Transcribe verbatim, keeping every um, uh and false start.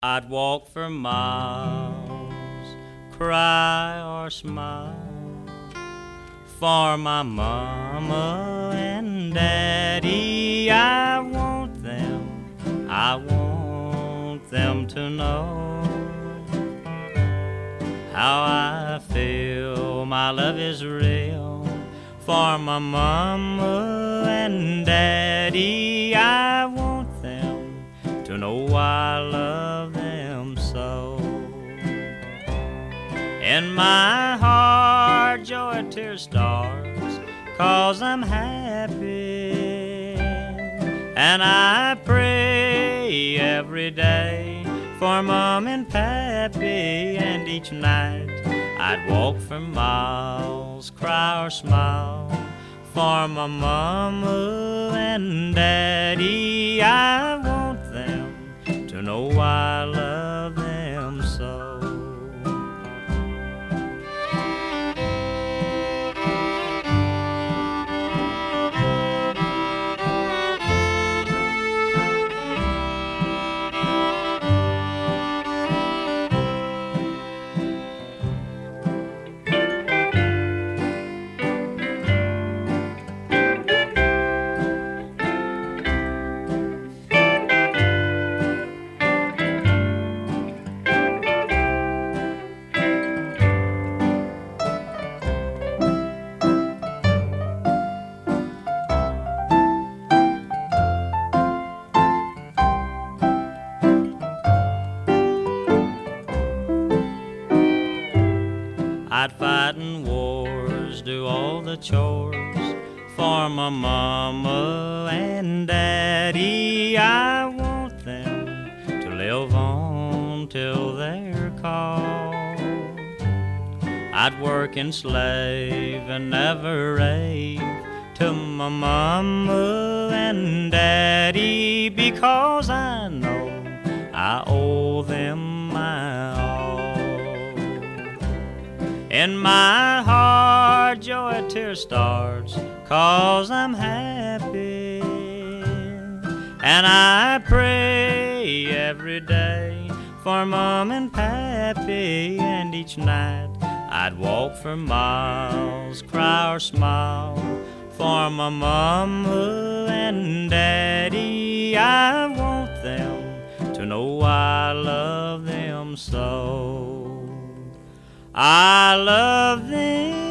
I'd walk for miles, cry or smile, for my mama and daddy. I want them, I want them to know how I feel. My love is real for my mama and daddy. I want them to know I love them so. In my heart joy tear stars, 'cause I'm happy, and I pray every day for Mom and Pappy. And each night I'd walk for miles, cry or smile, for my mama and daddy. I want them to know I love them so. I'd fight in wars, do all the chores for my mama and daddy. I want them to live on till they're called. I'd work and slave and never rave to my mama and daddy, because I know I owe them my all. In my heart joy tear stars, 'cause I'm happy, and I pray every day for Mom and Pappy. And each night I'd walk for miles, cry or smile, for my mama and daddy. I want them to know I love them so. I love them.